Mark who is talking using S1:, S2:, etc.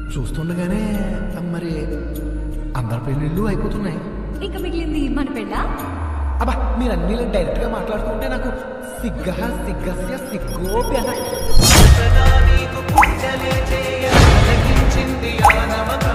S1: చూస్తుండగానే మరి అందరి పెళ్ళిళ్ళు అయిపోతున్నాయి.
S2: ఇంకా మిగిలింది మన పెళ్ళ.
S1: అబ్బా మీరు అన్ని డైరెక్ట్ గా మాట్లాడుతుంటే నాకు సిగ్గస్య సిగ్గోప్య